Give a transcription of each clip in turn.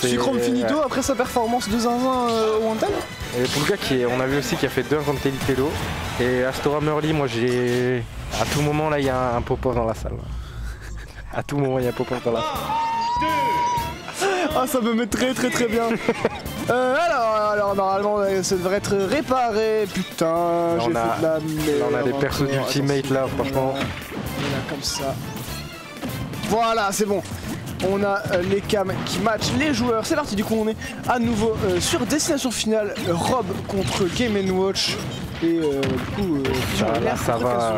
Sucrome finito après sa performance de zinzin au Wanted. Et Pulga on a vu aussi qu'il a fait 2 contre Telitello. Et Astora Murly, moi j'ai. À tout moment là il y a un pop-off dans la salle. À tout moment il y a un pop-off dans la salle. Ah ça me met très bien. Alors normalement ça devrait être réparé. Putain, j'ai fait de la merde. Là on a des persos d'ultimate là, franchement. Voilà, comme ça. Voilà, c'est bon. On a les cams qui matchent les joueurs. C'est parti, du coup on est à nouveau sur destination finale. Rob contre Game & Watch. Et du coup, là, ça va.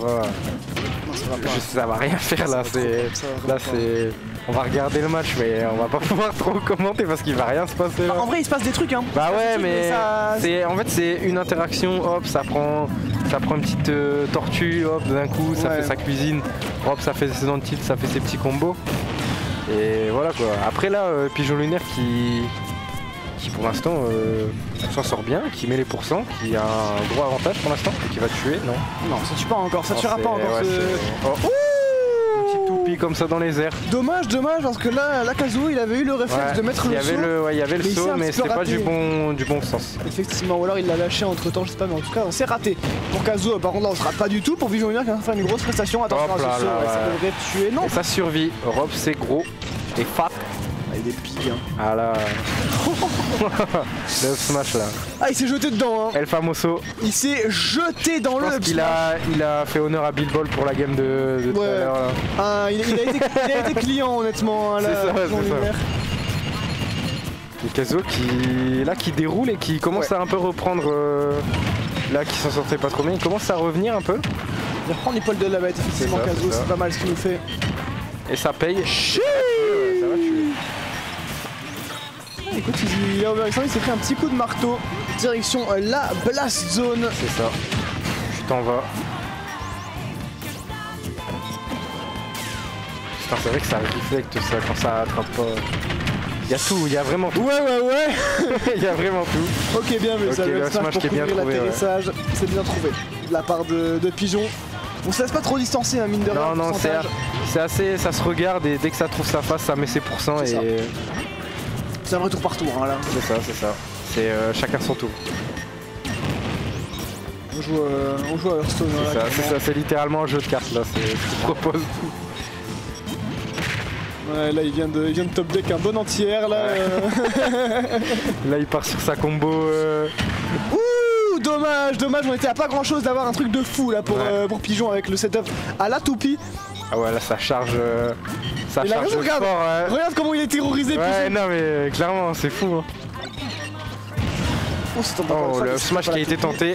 Ça va rien faire là. On va regarder le match, mais on va pas pouvoir trop commenter parce qu'il va rien se passer là. En vrai, il se passe des trucs, hein. Bah ouais, mais en fait c'est une interaction. Hop, ça prend une petite tortue. Hop, d'un coup, ça fait sa cuisine. Hop, ça fait ses tilt, ça fait ses petits combos. Et voilà quoi. Après là, Pigeon Lunaire qui pour l'instant s'en sort bien, qui met les pourcents, qui a un gros avantage pour l'instant, et qui va tuer, non? Non, ça tue pas encore, ça tuera pas encore. Un petit toupie comme ça dans les airs. Dommage parce que là, Kazuo il avait eu le réflexe de mettre le saut. Il y avait le saut, mais c'était pas du bon sens. Effectivement, ou alors il l'a lâché entre temps, je sais pas, mais en tout cas c'est raté. Pour Kazuo, par contre là on sera pas du tout. Pour Pigeon Lunaire qui va faire une grosse prestation. Attention à ce saut, ça devrait tuer. Non. Et ça survit. Rob c'est gros et fat. Il est pig hein. Ah là. Le smash là. Ah il s'est jeté dedans hein. El Famoso. Il s'est jeté dans le il a fait honneur à Bill Ball pour la game de tout à l'heure là. Il a été client honnêtement hein, là. C'est ça. Et Kazuo qui déroule et qui commence à un peu reprendre là qui s'en sortait pas trop bien. Il commence à revenir un peu. Il reprend l'épaule de la bête effectivement. Kazuo c'est pas mal ce qu'il nous fait. Et ça paye. Ça va tuer. Écoute, il a overextend, il s'est pris un petit coup de marteau. Direction la Blast Zone. C'est ça. Tu t'en vas. Putain, c'est vrai que ça reflecte ça quand ça attrape pas. Il y a tout, il y a vraiment tout. Ouais. Il y a vraiment tout. Ok, bien vu, ça le smash qui est bien trouvé. C'est bien trouvé de la part de Pigeon. On se laisse pas trop distancer, hein, mine de rien. Non, c'est assez. Ça se regarde et dès que ça trouve sa face, ça met ses pourcents et. C'est un retour par tour hein, là. C'est ça. C'est chacun son tour. On joue à Hearthstone. C'est ça, c'est littéralement un jeu de cartes là, c'est ce qu'il propose. Ouais, là il vient de top deck un bon entière là. Là il part sur sa combo. Ouh, dommage, on était à pas grand chose d'avoir un truc de fou là pour Pigeon avec le setup à la toupie. Ah ouais là ça charge. Ça charge regarde, fort, regarde comment il est terrorisé. Ouais non mais clairement c'est fou hein. Le smash qui a été tenté.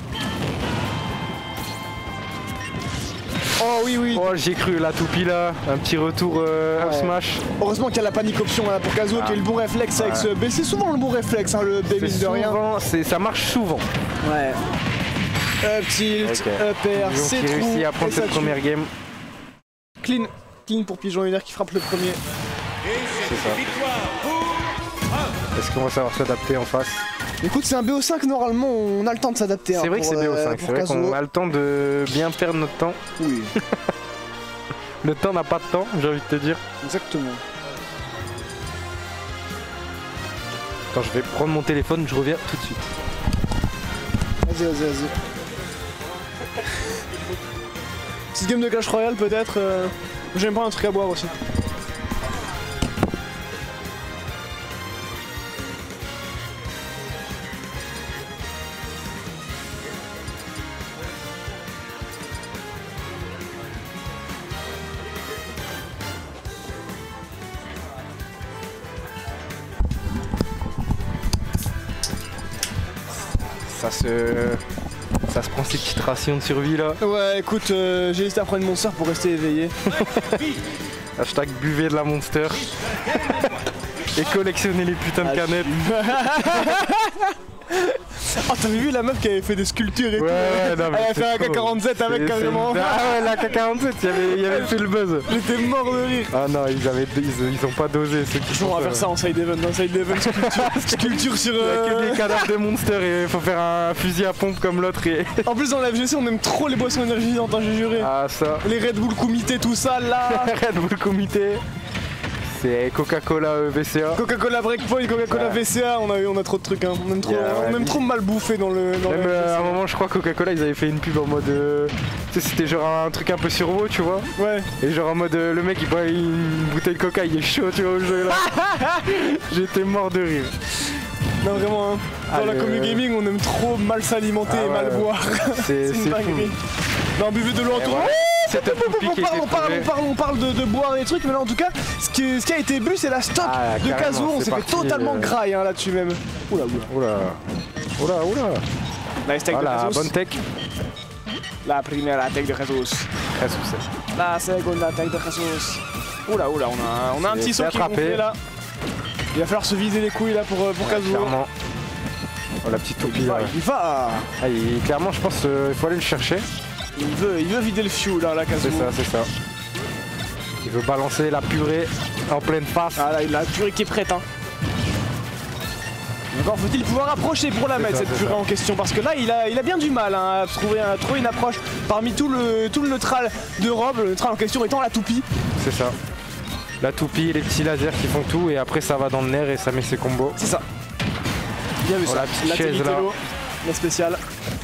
Oh oui. Oh j'ai cru la toupie là, un petit retour up smash. Heureusement qu'il y a la panique option là pour Kazuo qui est le bon réflexe avec ce B. C'est souvent le bon réflexe hein, le B mine de rien. Ça marche souvent. Ouais. Up tilt, up air, c'est trop. Qui réussit à prendre cette première game. Clean pour Pigeon Lunaire qui frappe le premier. C'est ça. Est-ce qu'on va savoir s'adapter en face? Écoute, c'est un BO5, normalement on a le temps de s'adapter. C'est vrai que c'est BO5, c'est vrai qu'on a le temps de bien perdre notre temps. Oui. Le temps n'a pas de temps, j'ai envie de te dire. Exactement. Attends, je vais prendre mon téléphone, je reviens tout de suite. Vas-y. Petite game de Clash Royale peut-être. J'aime pas un truc à boire aussi. Ça se prend ses petites rations de survie là. Ouais écoute, j'ai hésité à prendre une Monster pour rester éveillé. Hashtag buvez de la Monster. Et collectionnez les putains de canettes. Oh t'avais vu la meuf qui avait fait des sculptures et tout? Ouais, non, mais elle a fait un AK-47 avec carrément. Ah ouais la AK-47, il y avait fait le buzz. J'étais mort de rire. Ah non ils ont pas dosé ceux qui on va faire ça en side event, sculpture sur... Il y a que des cadavres de Monster et il faut faire un fusil à pompe comme l'autre En plus dans la FGC on aime trop les boissons énergisantes, j'ai juré. Ah ça. Les Red Bull Comité tout ça là. Red Bull Comité. C'est Coca-Cola VCA. Coca-Cola Breakpoint, Coca-Cola VCA, on a trop de trucs, hein. On aime trop mal bouffer dans le. Même à un moment, je crois Coca-Cola, ils avaient fait une pub en mode. Tu sais, c'était genre un truc un peu survaux, tu vois. Ouais. Et genre en mode le mec il boit une bouteille de Coca, il est chaud, tu vois, au jeu là. J'étais mort de rire. Non, vraiment, hein. Dans la commu gaming, on aime trop mal s'alimenter et mal boire. C'est une dinguerie. Non, buvez de l'eau en tout cas. On parle de boire et des trucs, mais là en tout cas, ce qui a été bu, c'est la stock de Kazuo. On s'est fait totalement graille hein, là-dessus même. Oula. La tech de Kazuo. Bonne tech. La première tech de Kazuo. La seconde tech de Kazuo. Oula, on a un petit saut qui est gonflé là. Il va falloir se viser les couilles là pour Kazuo. Clairement. Oh, la petite toupie là. Il va. Clairement, je pense qu'il faut aller le chercher. Il veut vider le fuel là, la Kazuo. C'est ça. Il veut balancer la purée en pleine face. Ah là, il a la purée qui est prête. Hein. Encore faut-il pouvoir approcher pour la mettre cette purée en question, parce que là il a bien du mal hein, à trouver une approche parmi tout le neutral de Rob, le neutral en question étant la toupie. C'est ça. La toupie, les petits lasers qui font tout et après ça va dans le nerf et ça met ses combos. C'est ça. Bien vu ça. La petite chaise là. La spéciale.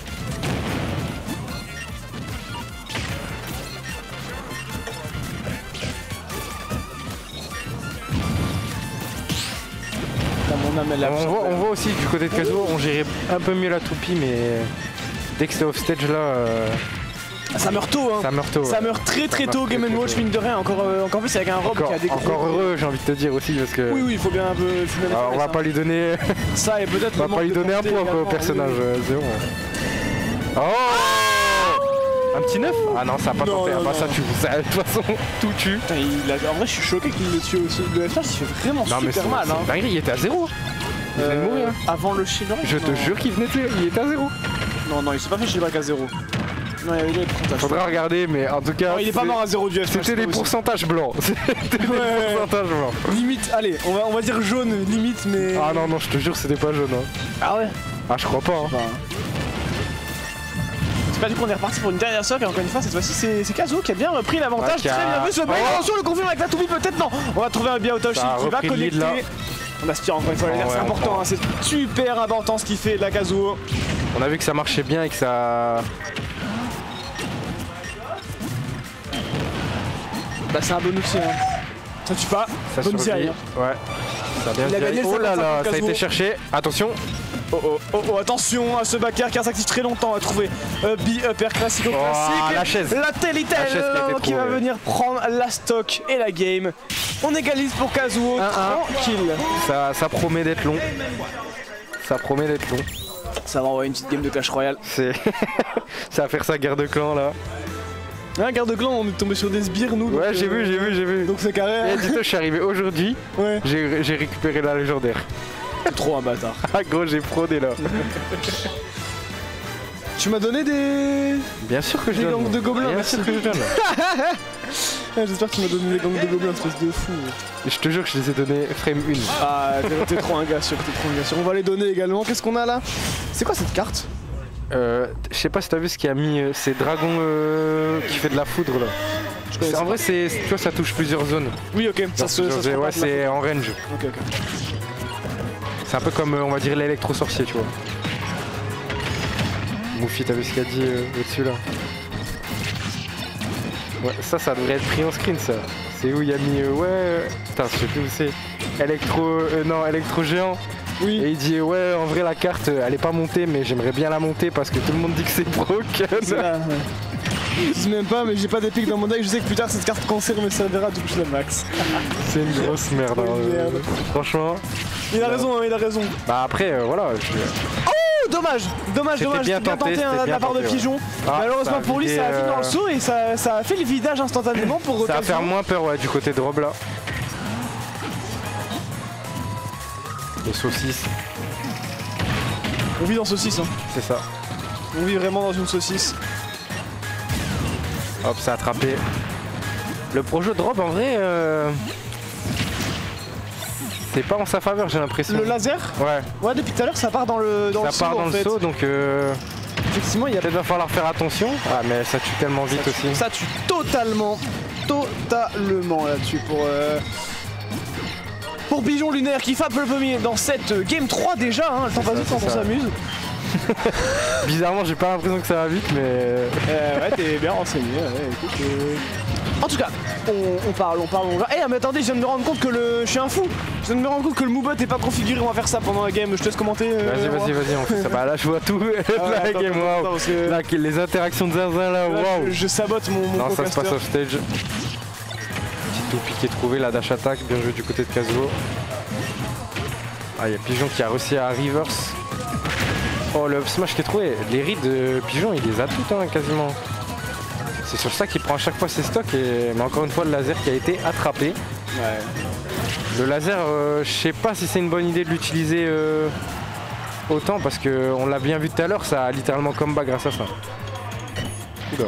On voit aussi du côté de Kazuo, on gérait un peu mieux la toupie, mais dès que c'est off stage là. Ça meurt tôt, hein. Ça meurt très tôt, Game & Watch, mine de rien. Encore plus avec un Rob qui a des gros. Encore heureux, j'ai envie de te dire aussi, parce que. Oui, il faut bien un peu. Alors, on va pas lui donner. Ça et peut-être. On va pas lui donner un point au personnage, c'est bon. Oh un petit 9 ? Ah non, ça a pas tenté. Bah ça tue. De toute façon, tout tue. Putain, en vrai, je suis choqué qu'il le tue aussi. Le F-Smash, il fait vraiment super mal. Hein. Dingue, il était à 0. Il venait de mourir. Avant le shield. Je te jure qu'il était à 0. Non, il s'est pas fait shield break à 0. Non, il y avait des pourcentages. Faudra regarder, mais en tout cas. Non, il est pas mort à 0 du F-Smash. C'était des pourcentages blancs. C'était des pourcentages blancs. Limite, allez, on va dire jaune, limite, mais. Ah non, je te jure, c'était pas jaune. Hein. Ah ouais? Ah, je crois pas. Hein. Du coup on est reparti pour une dernière sock et encore une fois cette fois-ci c'est Kazuo qui a bien repris l'avantage, très bien vu ce break, attention le confirme avec la toupie peut-être non. On va trouver un bien out of shield qui va connecter. On aspire encore une fois les nerfs, c'est important, hein, c'est super important ce qu'il fait la Kazuo. On a vu que ça marchait bien et que ça... Bah c'est un bon outil hein. Ça tue pas, ça bonne série. Ouais, ça a bien gagné. Oh là là, ça a été cherché, attention. Oh, attention à ce backer qui s'active très longtemps à trouver B-upper classico classique. La chaise. La Telltale qui va venir prendre la stock et la game. On égalise pour Kazuo, tranquille. Ça promet d'être long. Ça promet d'être long. Ça va envoyer une petite game de Clash Royale. Ça va faire sa guerre de clan là. Guerre de clan, on est tombé sur des sbires nous. Ouais, j'ai vu. Donc c'est carré. Et dis-toi, je suis arrivé aujourd'hui. Ouais. J'ai récupéré la légendaire. T'es trop un bâtard. Ah gros, j'ai fraudé là. Tu m'as donné des... Bien sûr que je donne. Des gangs de gobelins. Bien sûr que je donne. J'espère que tu m'as donné des gangs de gobelins, espèce de fou. Je te jure que je les ai donnés frame 1. Ah, t'es trop un gars sûr, On va les donner également. Qu'est-ce qu'on a là? C'est quoi cette carte? Je sais pas si t'as vu ce qu'il a mis, c'est Dragon qui fait de la foudre là. En vrai, tu vois, ça touche plusieurs zones. Oui, ok. Ça ouais, c'est en range. Ok. C'est un peu comme, on va dire, l'électro-sorcier, tu vois. Moufi, t'as vu ce qu'il a dit au-dessus là? Ouais, ça devrait être pris en screen, ça. C'est où il a mis, ouais... Putain, je sais plus où c'est. Électro-géant. Oui. Et il dit, ouais, en vrai, la carte, elle est pas montée, mais j'aimerais bien la monter parce que tout le monde dit que c'est broken. C'est là, ouais. Je dis même pas, mais j'ai pas d'épique dans mon deck, je sais que plus tard cette carte cancer me servira tout le max. C'est une grosse merde. Merde. Franchement. Il a raison. Bah après, voilà. Oh, dommage, c'était bien tenté de la part de Pigeon. Malheureusement pour lui, ça a fini dans le saut et ça a fait le vidage instantanément pour. Ça va faire moins peur, ouais, du côté de Rob là. Les saucisses. On vit dans saucisse, hein. C'est ça. On vit vraiment dans une saucisse. Hop, ça a attrapé. Le projet de Rob, en vrai, c'est pas en sa faveur, j'ai l'impression. Le laser? Ouais, depuis tout à l'heure, ça part dans le saut. Ça part dans le saut, donc effectivement, il va falloir faire attention. Ah, mais ça tue tellement vite aussi. Ça tue totalement là-dessus pour Pigeon Lunaire qui frappe le premier dans cette game 3 déjà, hein. Le temps passe vite quand on s'amuse. Bizarrement, j'ai pas l'impression que ça va vite, mais. Ouais, t'es bien renseigné. Ouais, écoute, En tout cas, on parle. Eh, mais attendez, je viens de me rendre compte que je suis un fou. Je viens de me rendre compte que le Moobot est pas configuré. On va faire ça pendant la game. Je te laisse commenter. Vas-y, on fait ça. Bah là, je vois tout. La game, waouh. Là, les interactions de zinzin là, waouh. Je sabote mon Non, ça co-caster. se passe off stage. Petit tout piqué trouvé, la dash attack. Bien joué du côté de Kazuo. Ah, il y a Pigeon qui a réussi à reverse. Oh, le up smash qui est trouvé. Les reads de Pigeon, il les a toutes, hein, quasiment. C'est sur ça qu'il prend à chaque fois ses stocks. Mais encore une fois, le laser qui a été attrapé. Ouais. Le laser, je sais pas si c'est une bonne idée de l'utiliser autant parce qu'on l'a bien vu tout à l'heure, ça a littéralement combat grâce à ça. Oula.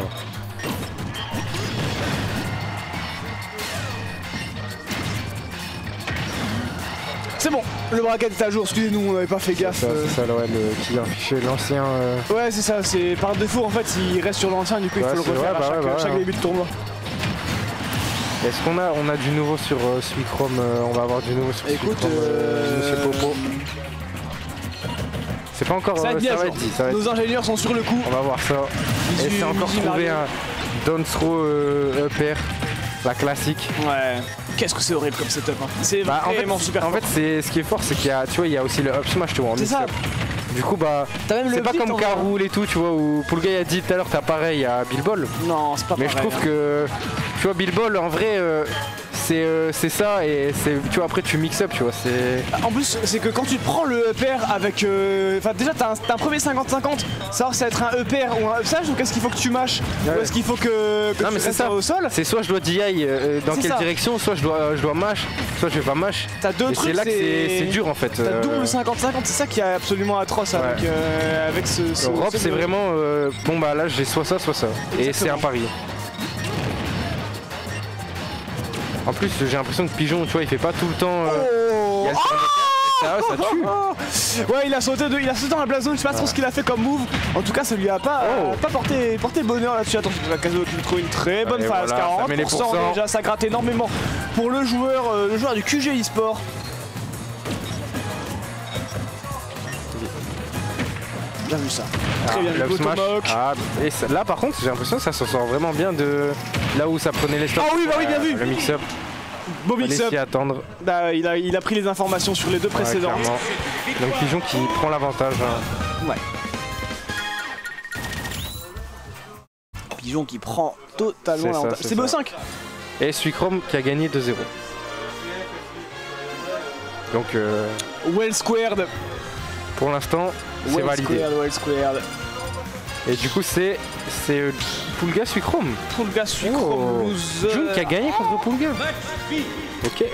C'est bon, le bracket est à jour, excusez-nous, on n'avait pas fait gaffe. C'est ça, ouais, qui a affiché l'ancien. Ouais, c'est ça, c'est par défaut en fait, il reste sur l'ancien, du coup il faut le refaire à chaque début de tournoi. Est-ce qu'on a du nouveau sur Suicrom? On va avoir du nouveau sur Écoute, Monsieur Popo. C'est pas encore. Ça va être bien, nos ingénieurs sont sur le coup. On va voir ça. Et c'est encore trouvé un down throw up-air, la classique. Ouais. Qu'est-ce que c'est horrible comme setup, hein. C'est vraiment super. En fait, ce qui est fort, c'est qu'il y a, tu vois, il y a aussi le up smash, tu vois. C'est ça. Du coup, bah, c'est pas comme Caroul et tout, tu vois, où Poulga a dit tout à l'heure, t'as pareil à Bill Ball. Non, c'est pas pareil. Mais je trouve que, tu vois, Bill Ball, en vrai, c'est ça, et tu vois, après tu mix up, tu vois. En plus, c'est que quand tu te prends le pair avec. Enfin, déjà, t'as un premier 50-50, savoir si ça va être un E-pair ou un up-sage, ou qu'est-ce qu'il faut que tu mâches, ou est-ce qu'il faut que non, tu mais c'est ça au sol. C'est soit je dois DI dans quelle direction, soit je dois mash, soit je vais pas mash. T'as deux trucs. C'est là que c'est dur en fait. T'as double 50-50, c'est ça qui est absolument atroce avec ce. Rob, c'est vraiment. Bon, bah là, j'ai soit ça, soit ça. Et c'est un pari. En plus, j'ai l'impression que Pigeon, tu vois, il fait pas tout le temps. Il y a ça tue. Ouais, il a sauté dans la black zone, je sais pas trop ce qu'il a fait comme move. En tout cas, ça lui a pas porté bonheur là-dessus. Attention, Kazuo qui trouve une très bonne phase. Voilà, 40% déjà, ça gratte énormément pour le joueur du QG eSport. Bien vu ça. Très bien vu, Tomahawk. Et ça, là par contre j'ai l'impression que ça s'en sort vraiment bien de là où ça prenait les stocks. Ah oui, bah oui, bien vu. Le mix-up. Beau mix-up. Attendre. Bah, il a pris les informations sur les deux précédentes. Donc Pigeon qui prend l'avantage. Ouais. Pigeon qui prend totalement l'avantage. C'est BO5. Et Suicrom qui a gagné 2-0. Donc well squared. Pour l'instant, c'est validé. Well squared. Et du coup, c'est Poulga Suicrom. Poulga Suicrom. June qui a gagné contre Poulga. Ok,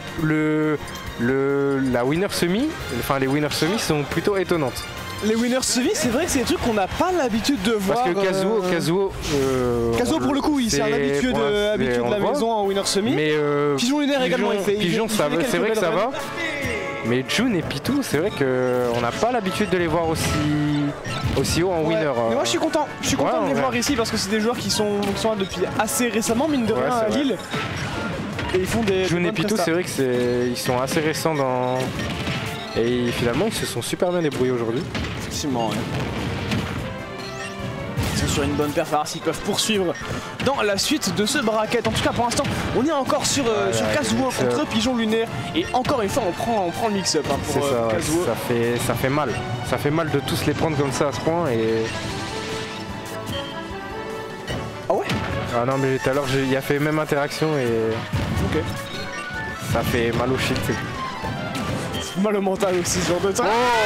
la winner semi, enfin les winner semi sont plutôt étonnantes. Les winners semi, c'est vrai que c'est des trucs qu'on n'a pas l'habitude de voir. Parce que Kazuo pour le coup, c'est un habitué de la maison en winner semi. Mais Pigeon Lunaire également, il fait. Pigeon, c'est vrai que ça va. Mais June et Pitou, c'est vrai qu'on n'a pas l'habitude de les voir aussi haut en winner. Mais moi je suis content, de les voir ici parce que c'est des joueurs qui sont là depuis assez récemment, mine de rien, à Lille. Et ils font des. June et Pitou, c'est vrai qu'ils sont assez récents dans. Et finalement, ils se sont super bien débrouillés aujourd'hui. Effectivement, ouais. Ils sont sur une bonne perf, s'ils peuvent poursuivre dans la suite de ce bracket. En tout cas, pour l'instant, on est encore sur Kazuo contre Pigeon Lunaire. Et encore une fois, on prend le mix-up pour Kazuo. Ça fait mal. Ça fait mal de tous les prendre comme ça à ce point. Ah ouais? Ah non, mais tout à l'heure, il a fait même interaction et. Ok. Ça fait mal au shit. Mal au mental aussi, ce genre de temps.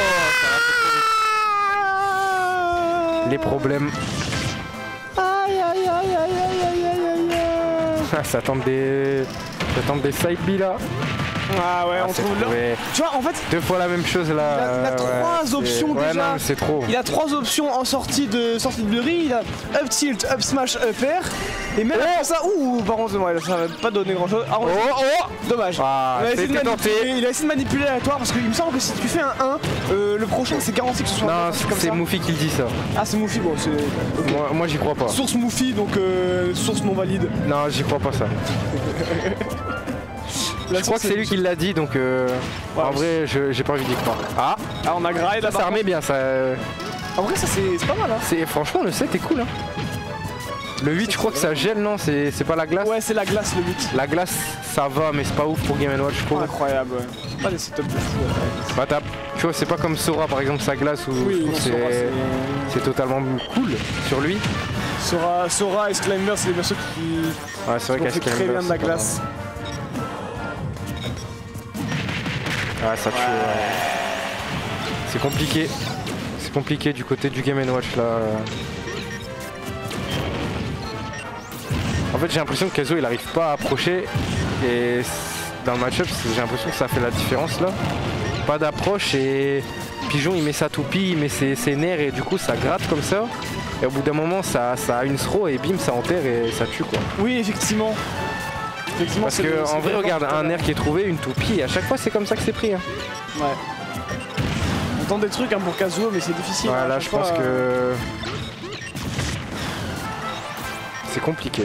Les problèmes. Aïe aïe aïe aïe aïe aïe aïe. Ça tente des side B là. Ah ouais, on trouve là. Tu vois, en fait, deux fois la même chose là. Il a trois options déjà. Ouais, non, c'est trop. Il a trois options en sortie de blurry. Il a up tilt, up smash, up air. Et même après ça, par contre, ça va pas donner grand chose. Ah, dommage. Ah, il a essayé de manipuler l'aléatoire parce qu'il me semble que si tu fais un 1, le prochain c'est garanti que ce soit un 1. Non, c'est Moufy qui le dit ça. Ah, c'est Moufy, bon, c'est. Okay. Moi j'y crois pas. Source Moufy, donc source non valide. Non, j'y crois pas ça. Je crois que c'est lui qui l'a dit, donc en vrai, j'ai pas envie d'y croire. Ah, on a gride là. Ça remet bien, ça. En vrai, ça c'est pas mal. Hein. Franchement, le 7 est cool. Hein. Le 8, je crois que ça gèle, non? C'est pas la glace? Ouais, c'est la glace le 8. La glace, ça va, mais c'est pas ouf pour Game & Watch, je trouve. Incroyable, ouais. C'est pas des setups de fou. Ouais. Bah, tu vois, c'est pas comme Sora, par exemple, sa glace, où c'est totalement cool sur lui. Sora et Climber, c'est des persos qui créent bien de la glace. Ah, ça tue. C'est compliqué. C'est compliqué du côté du Game & Watch là. En fait, j'ai l'impression que Kazuo il arrive pas à approcher et dans le match-up, j'ai l'impression que ça fait la différence là. Pas d'approche et Pigeon il met sa toupie, il met ses nerfs et du coup ça gratte comme ça. Et au bout d'un moment, ça a une throw et bim, ça enterre et ça tue quoi. Oui, effectivement. Parce que en vrai, regarde, un nerf qui est trouvé, une toupie, et à chaque fois c'est comme ça que c'est pris. Hein. Ouais. On tente des trucs hein, pour Kazuo, mais c'est difficile. Ouais, là je pense que c'est compliqué.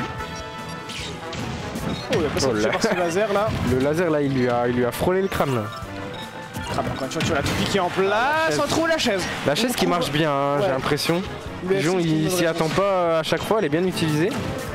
Oh, il a pas sorti par ce laser là. Le laser là, il lui a frôlé le crâne là. Ah bah quand tu vois la toupie qui est en place, on trouve la chaise. La chaise qui marche bien, hein, j'ai l'impression. Pigeon il s'y attend pas à chaque fois, elle est bien utilisée.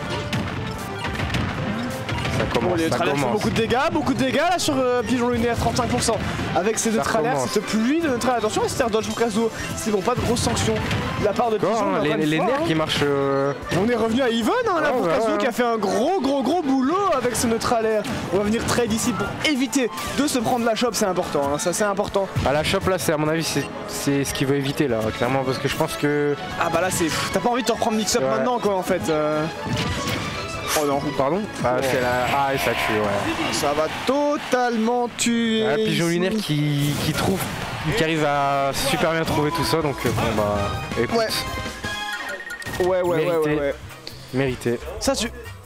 Ça commence, ça commence. Beaucoup de dégâts là sur Pigeon lunaire, 35%. Avec ses neutralaires, cette pluie de neutralaires. Attention, Esther dodge pour Kazuo. C'est bon, pas de grosses sanctions de la part de Pigeon. Hein, les nerfs qui marchent. On est revenu à Even hein, là pour Kazuo qui a fait un gros boulot avec ce neutralaire. On va venir trade ici pour éviter de se prendre la chope, c'est important. Hein, ça c'est important. À la chope là, c'est à mon avis, c'est ce qu'il veut éviter là, clairement, parce que je pense que. Ah bah là, c'est. T'as pas envie de te reprendre mix-up maintenant quoi en fait. Oh non, pardon. Ah, c'est la. Ah, et ça tue, ouais. Ça va totalement tuer. Ah, Pigeon lunaire qui arrive à super bien trouver tout ça, donc bon bah. Écoute. Ouais. Mérité. Ça,